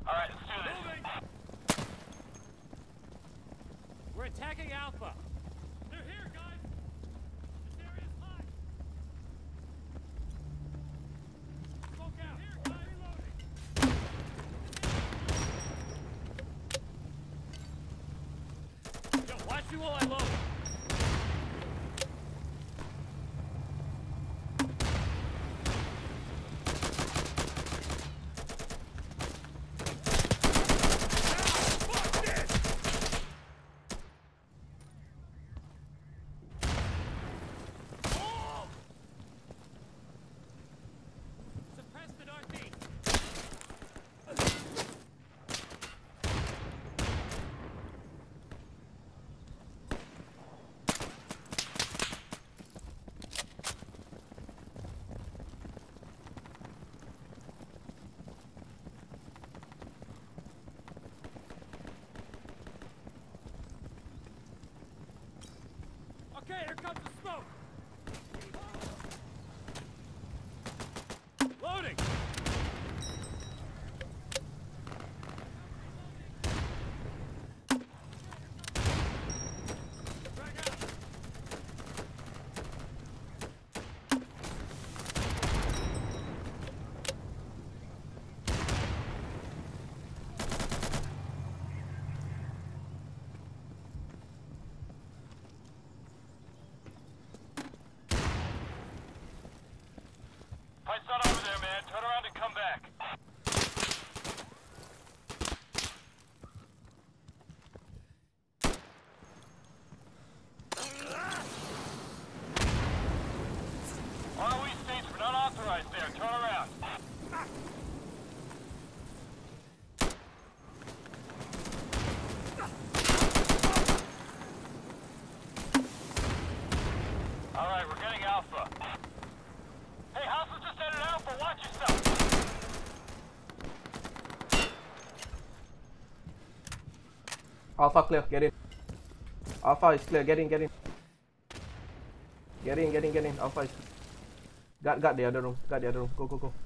Alright, let's do this. We're attacking Alpha. They're here, guys. This area's hot. Smoke out. Here, guys. Reloading. Yo, watch me while I load. Okay, here comes the smoke. Loading. Drag out. Fight's not over there, man. Turn around and come back. ROE states we're not authorized there. Turn around. Alright, we're getting Alpha. Hey, Hostile just entered Alpha. Watch yourself. Alpha clear, get in. Alpha is clear, get in, get in. Get in, get in, get in. Alpha is... Got the other room, got the other room. Go, go, go.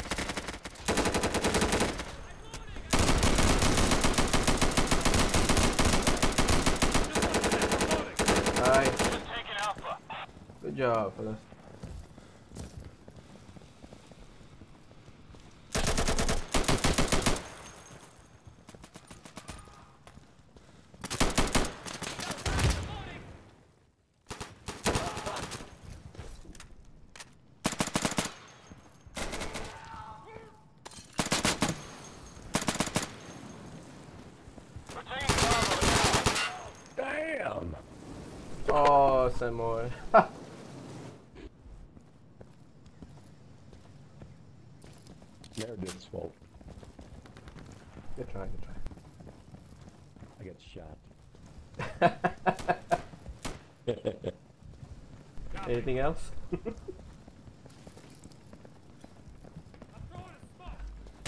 Nice. Just taking Alpha. Good job, fellas. We're taking Bravo. Damn! Oh, some more. Meredith's fault. Good try, good I got shot. Anything else? I'm throwing a smoke.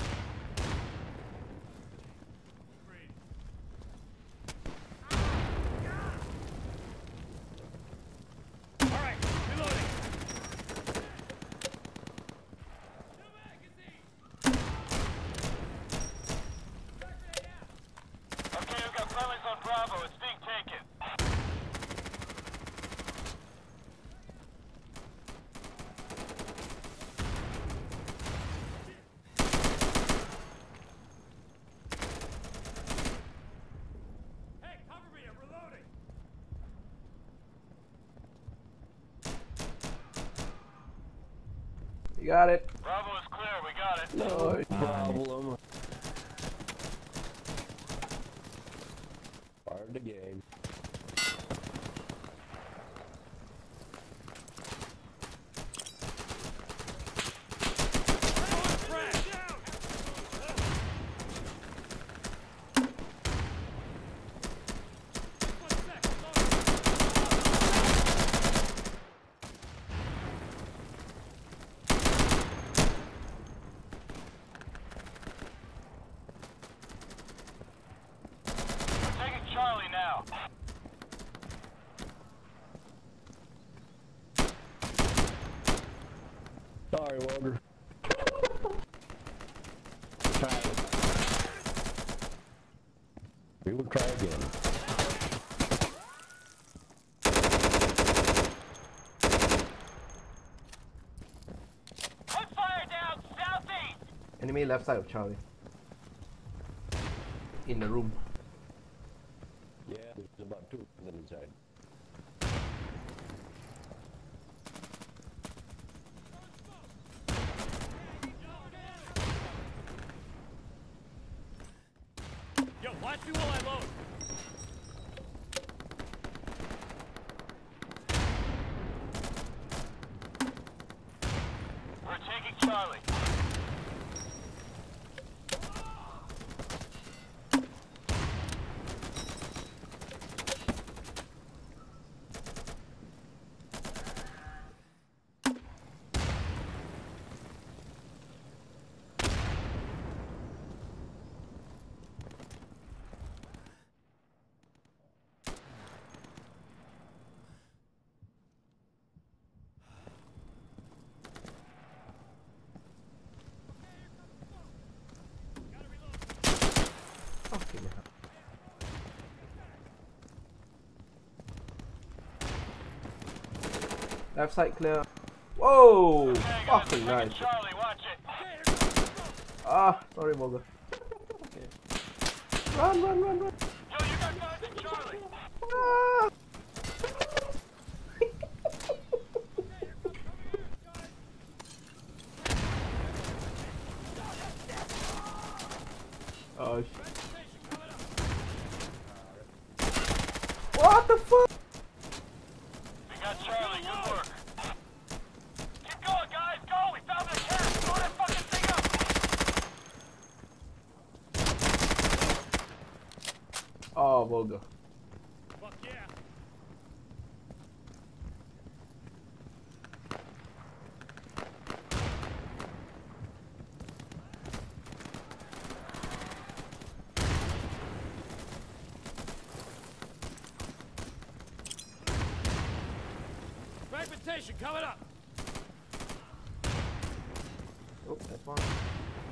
Agreed. All right, reloading. New magazine. Okay, we've got friendlies on Bravo. It's being taken. Hey, cover me. I'm reloading. You got it. Bravo is clear. We got it. No problem. Fired the game. We're taking Charlie now. Sorry, Walter. Try it. We will try again. Put fire down southeast! Enemy left side of Charlie. In the room. Yeah, there's about 2 of them inside. Yo, watch me while I load. We're taking Charlie. Fucking hell. Left side clear. Whoa! Okay, guys, Fucking we're taking nice. Charlie, watch it. Ah, sorry, Boga. Run, run, run, run. Yo, you got guys in Charlie. Ah! Oh shit. What the fuck? We got Charlie, good work. Keep going, guys, go! We found the cash! Blow that fucking thing up! Oh, Boga. Fuck yeah. Fragmentation coming up. Oh, that's one.